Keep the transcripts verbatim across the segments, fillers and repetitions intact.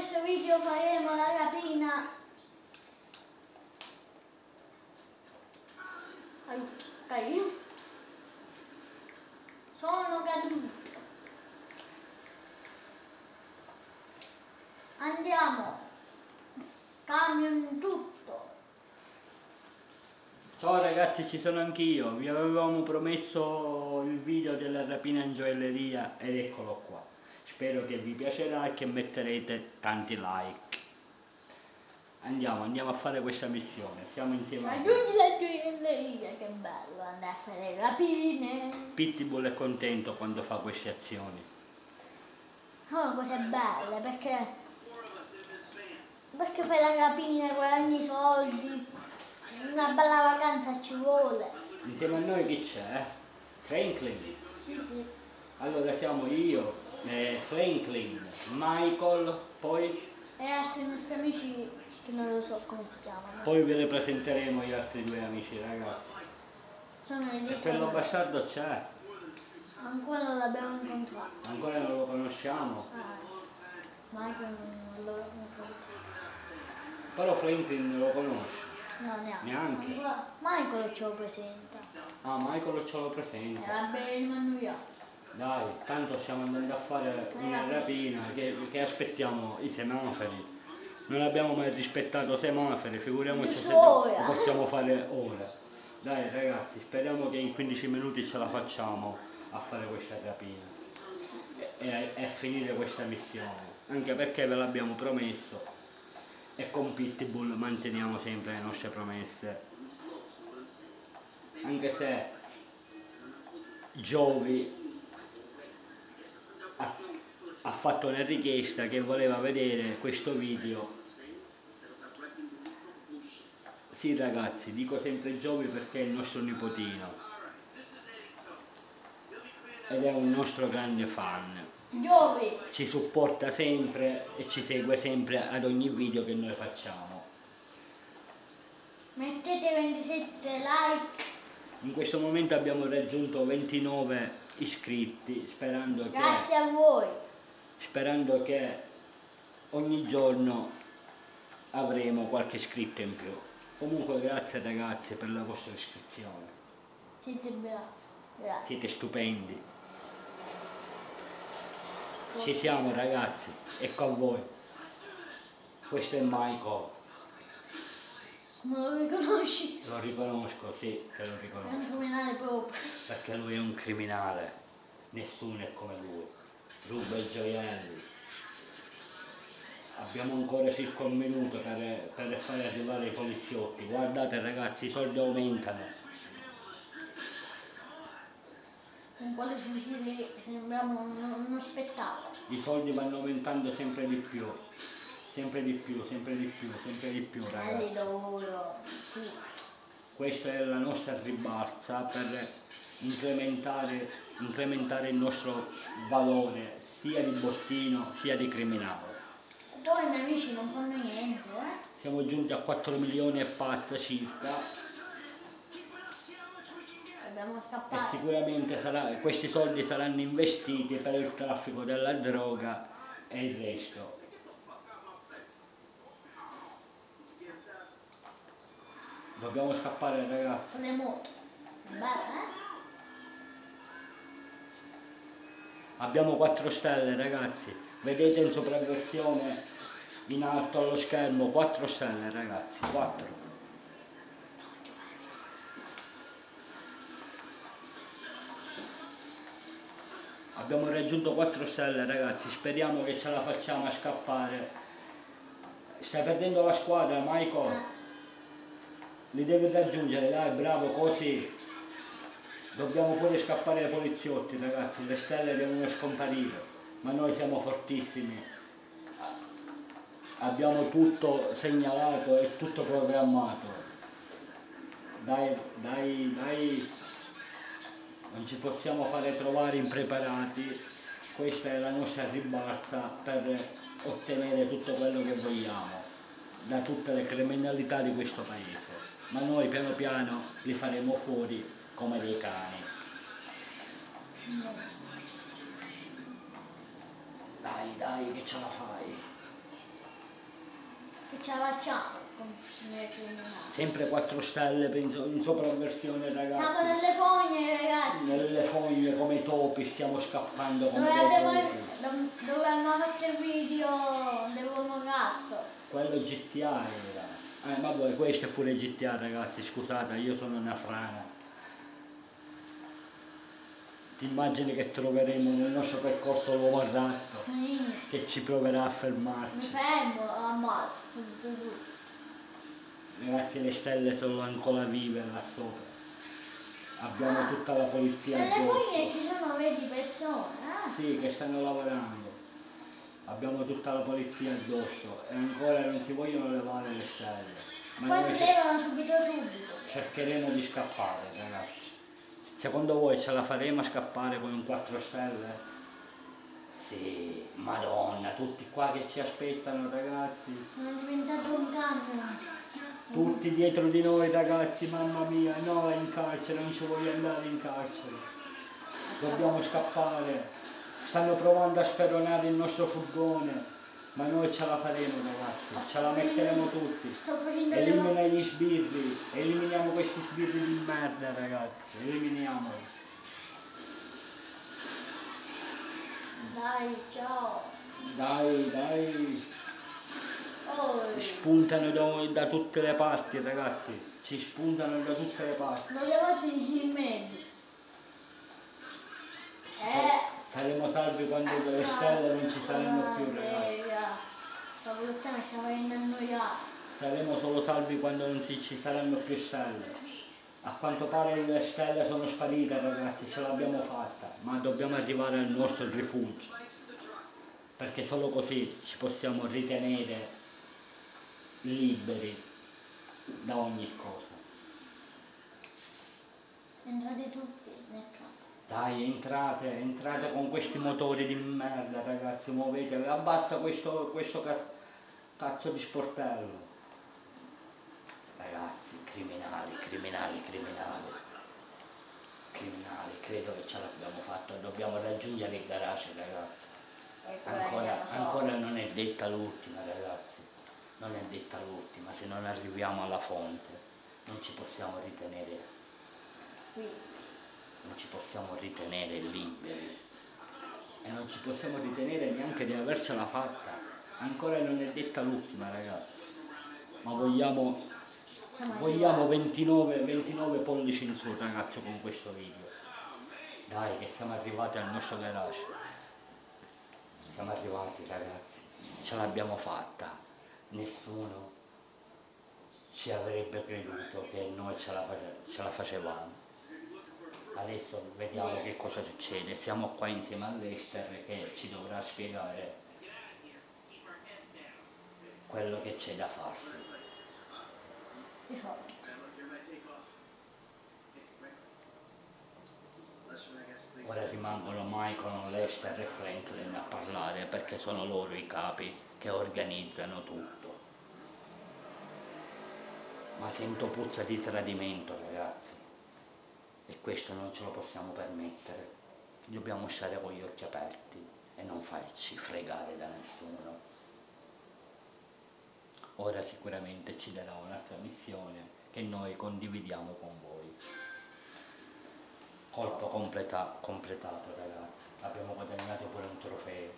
questo video faremo la rapina. Aiuto, caio. Sono caduto. Andiamo. Camion tutto. Ciao ragazzi, ci sono anch'io. Vi avevamo promesso il video della rapina in gioielleria ed eccolo qua. Spero che vi piacerà e che metterete tanti like. Andiamo, andiamo a fare questa missione. Siamo insieme a voi. Raggiungi la gioielleria, che bello andare a fare rapine. Pitbull è contento quando fa queste azioni. Sono cose belle perché perché fai la rapina, guadagni soldi, una bella vacanza ci vuole. Insieme a noi chi c'è? Franklin. Sì, sì. Allora siamo io, eh, Franklin, Michael, poi, E altri nostri amici che non lo so come si chiamano. poi ve le presenteremo gli altri due amici ragazzi. Sono lì. E quello bastardo c'è, Ancora non l'abbiamo incontrato. ancora non lo conosciamo, Ah, Michael non lo incontrato. però Franklin lo conosce. No, neanche. Neanche. Ancora- Michael ce lo presenta. Ah, Michael ce lo E presenta. va bene a New York. Dai, tanto stiamo andando a fare una rapina, che, che aspettiamo i semafori. Non abbiamo mai rispettato i semafori, figuriamoci se lo Ora. possiamo fare ora. Dai ragazzi, speriamo che in quindici minuti ce la facciamo a fare questa rapina e, e, e finire questa missione. Anche perché ve l'abbiamo promesso e con Pitbull manteniamo sempre le nostre promesse. Anche se Giovi ha, ha fatto una richiesta che voleva vedere questo video. Sì ragazzi, dico sempre Giovi perché è il nostro nipotino ed è un nostro grande fan. Giovi. Ci supporta sempre e ci segue sempre ad ogni video che noi facciamo. Mettete ventisette like. In questo momento abbiamo raggiunto ventinove iscritti, sperando che, Grazie a voi. sperando che ogni giorno avremo qualche iscritto in più. Comunque grazie ragazzi per la vostra iscrizione, Siete bravi. Grazie. siete stupendi. Ci siamo ragazzi, ecco a voi. Questo è Michael. Non lo riconosci? Lo riconosco, sì, che lo È riconosco. un criminale proprio. Perché lui è un criminale, nessuno è come lui, ruba i gioielli. Abbiamo ancora circa un minuto per, per far arrivare i poliziotti. Guardate ragazzi, i soldi aumentano. Con quale fucile sembriamo uno, uno spettacolo. I soldi vanno aumentando sempre di più, sempre di più, sempre di più, sempre di più Belli ragazzi. loro. Sì. Questa è la nostra ribalza per incrementare, incrementare il nostro valore sia di bottino sia di criminale. Poi i miei amici non fanno niente, eh? Siamo giunti a quattro milioni e passa circa Dobbiamo e scappare. sicuramente sarà, questi soldi saranno investiti per il traffico della droga e il resto. Dobbiamo scappare ragazzi. Sono molto. Bello, eh? Abbiamo quattro stelle ragazzi. Vedete in sopravversione in alto allo schermo quattro stelle ragazzi, quattro. Abbiamo raggiunto quattro stelle ragazzi, speriamo che ce la facciamo a scappare. Stai perdendo la squadra Michael? Li devi raggiungere, dai, bravo, così. Dobbiamo pure scappare ai poliziotti ragazzi, le stelle devono scomparire, ma noi siamo fortissimi. Abbiamo tutto segnalato e tutto programmato. Dai, dai, dai. Non ci possiamo fare trovare impreparati, questa è la nostra ribalza per ottenere tutto quello che vogliamo da tutte le criminalità di questo paese, ma noi piano piano li faremo fuori come dei cani. Dai, dai, che ce la fai. che ce la facciamo con le criminali. Sempre quattro stelle penso, in sopravversione ragazzi. Siamo nelle fogne ragazzi. Nelle fogne come topi, stiamo scappando come Dove dei abbiamo, topi. dove abbiamo fatto il video dell'uomo gatto. Quello è G T A ragazzi. Eh ma poi questo è pure G T A ragazzi, scusate, io sono una frana. Ti immagini che troveremo nel nostro percorso l'uomo ratto Sì. che ci proverà a Mi fermarci. fermo, ammazzo. Tu, tu, tu. Ragazzi le stelle sono ancora vive là sopra. Abbiamo tutta la polizia Nelle fogne addosso. ci sono venti persone, eh? Sì, che stanno lavorando. Abbiamo tutta la polizia addosso e ancora non si vogliono levare le stelle. Ma Poi noi si cer- levano subito subito. cercheremo di scappare ragazzi. Secondo voi ce la faremo a scappare con un quattro stelle? Sì, madonna, tutti qua che ci aspettano ragazzi. Sono diventato un camion. Tutti dietro di noi ragazzi, mamma mia, no, è in carcere, non ci voglio andare in carcere. Dobbiamo scappare. Stanno provando a speronare il nostro furgone, ma noi ce la faremo ragazzi, ce la metteremo tutti. Sto facendo le Elimina gli sbirri, eliminiamo questi sbirri di merda ragazzi, eliminiamoli. Dai, ciao. Dai, dai, Oh, spuntano da, da tutte le parti ragazzi, ci spuntano da tutte le parti. non levati in mezzo. Eh. Saremo salvi quando le stelle non ci saranno più ragazzi. Sta evoluzione sta venendo annoiata. Saremo solo salvi quando non si, ci saranno più stelle. A quanto pare le stelle sono sparite ragazzi, ce l'abbiamo fatta, ma dobbiamo arrivare al nostro rifugio, perché solo così ci possiamo ritenere liberi da ogni cosa. Entrate tutti nel campo. Dai, entrate, entrate con questi motori di merda ragazzi, muovetevi, abbassa questo, questo cazzo, cazzo di sportello. Ragazzi, criminali, criminali, criminali, criminali, credo che ce l'abbiamo fatta, dobbiamo raggiungere il garage ragazzi. Ancora, ancora non è detta l'ultima ragazzi, non è detta l'ultima, se non arriviamo alla fonte non ci possiamo ritenere, Qui. non ci possiamo ritenere liberi e non ci possiamo ritenere neanche di avercela fatta, ancora non è detta l'ultima ragazzi, ma vogliamo... Vogliamo ventinove, ventinove pollici in su ragazzi con questo video. Dai che siamo arrivati al nostro garage. Siamo arrivati ragazzi. Ce l'abbiamo fatta. Nessuno ci avrebbe creduto che noi ce la, face- ce la facevamo. Adesso vediamo che cosa succede. Siamo qua insieme all'Ester che ci dovrà spiegare quello che c'è da farsi. Ora rimangono Michael, Lester e Franklin a parlare perché sono loro i capi che organizzano tutto. Ma sento puzza di tradimento ragazzi e questo non ce lo possiamo permettere. Dobbiamo stare con gli occhi aperti e non farci fregare da nessuno. Ora sicuramente ci darà un'altra missione che noi condividiamo con voi. Colpo completa, completato ragazzi, abbiamo guadagnato pure un trofeo.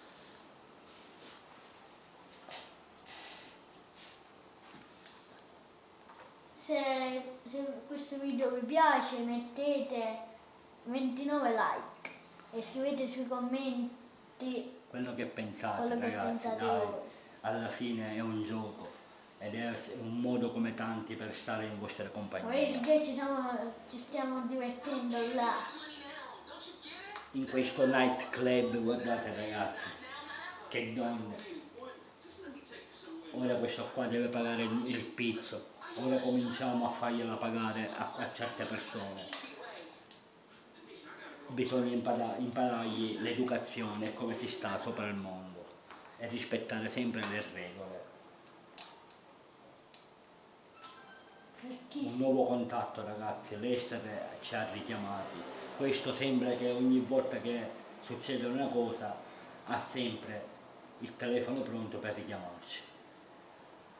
Se, se questo video vi piace mettete ventinove like e scrivete sui commenti Quello che pensate quello che ragazzi, pensate dai, voi. alla fine è un gioco ed è un modo come tanti per stare in vostra compagnia. Vedi che ci, siamo, ci stiamo divertendo là. In questo night club, guardate ragazzi, che donne. Ora questo qua deve pagare il, il pizzo, ora cominciamo a fargliela pagare a, a certe persone. Bisogna impara, imparargli l'educazione e come si sta sopra il mondo e rispettare sempre le regole. Un nuovo contatto ragazzi, l'Ester ci ha richiamati. Questo sembra che ogni volta che succede una cosa ha sempre il telefono pronto per richiamarci.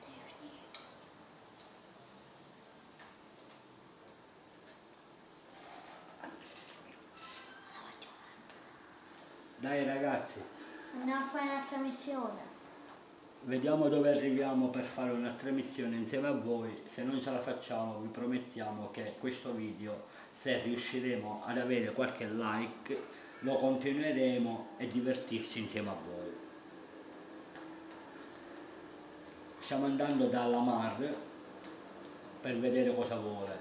Dai ragazzi, Andiamo a fare un'altra missione. vediamo dove arriviamo per fare un'altra missione insieme a voi. Se non ce la facciamo vi promettiamo che questo video, se riusciremo ad avere qualche like, lo continueremo e divertirci insieme a voi. Stiamo andando dalla Mar per vedere cosa vuole,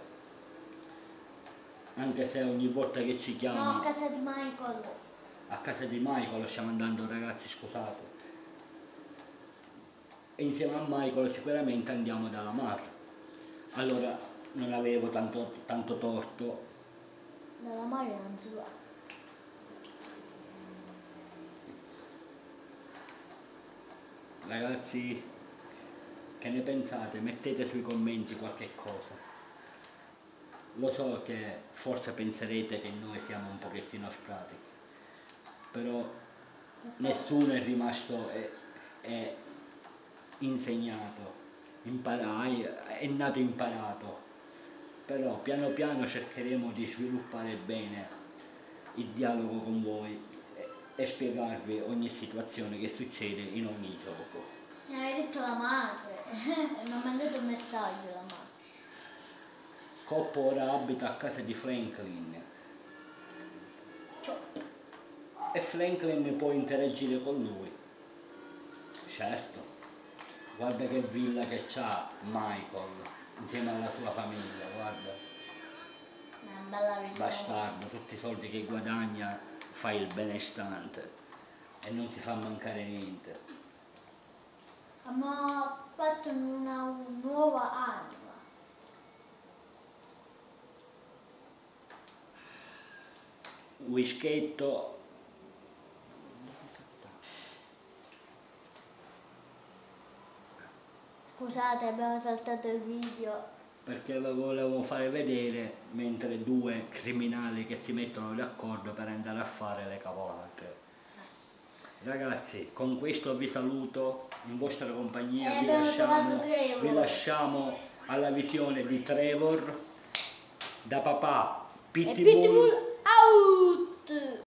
anche se ogni volta che ci No, a chiama casa di Michael. a casa di Michael stiamo andando, ragazzi, scusate, e insieme a Michael sicuramente andiamo dalla Mar. Allora non avevo tanto, tanto torto. Dalla Mario non si va. Ragazzi, che ne pensate? Mettete sui commenti qualche cosa. Lo so che forse penserete che noi siamo un pochettino spratichi, però nessuno è rimasto è, è insegnato, imparai, è nato imparato, però piano piano cercheremo di sviluppare bene il dialogo con voi e, e spiegarvi ogni situazione che succede in ogni gioco. Mi avevi detto la madre. E mi ha mandato un messaggio la madre. Coppo ora abita a casa di Franklin Ciao. e Franklin può interagire con lui. Certo, guarda che villa che c'ha Michael insieme alla sua famiglia, guarda. È una bella vita. Bastardo, tutti i soldi che guadagna fa il benestante e non si fa mancare niente. Abbiamo fatto una nuova arma. Whisketto. Scusate, abbiamo saltato il video. Perché lo volevo fare vedere mentre due criminali che si mettono d'accordo per andare a fare le cavolate. Ragazzi, con questo vi saluto in vostra compagnia, E vi abbiamo lasciamo, trovato Trevor. vi lasciamo alla visione di Trevor da papà E Pitbull. Pitbull out!